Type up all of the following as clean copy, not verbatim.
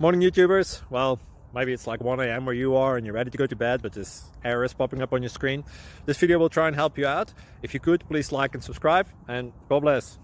Morning YouTubers. Well, maybe it's like 1 a.m. where you are and you're ready to go to bed, but this error is popping up on your screen. This video will try and help you out. If you could, please like and subscribe, and God bless.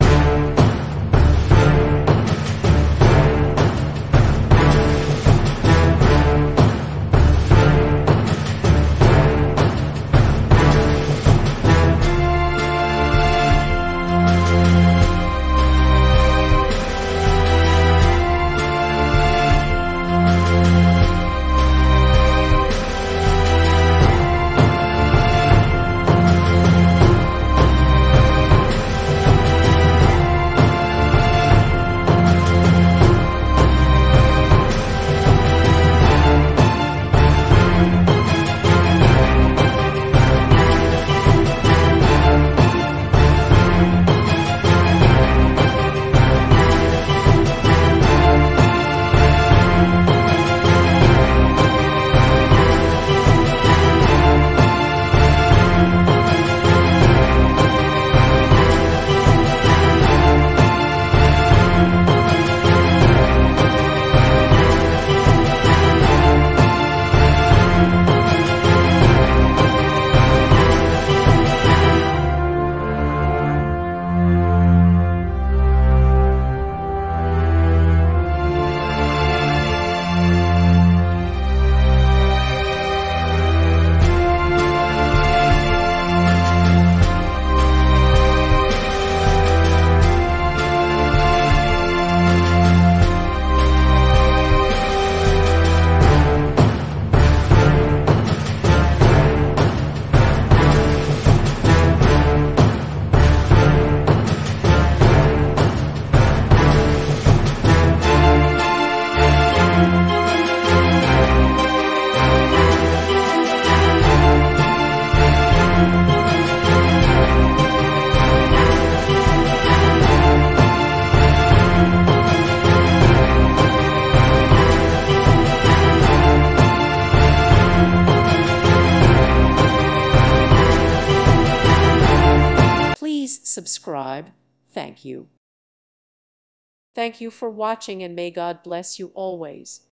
Please subscribe. Thank you. Thank you for watching, and may God bless you always.